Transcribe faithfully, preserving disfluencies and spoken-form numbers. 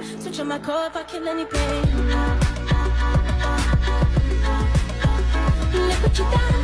Switch on my core if I kill any pain. Look what you done.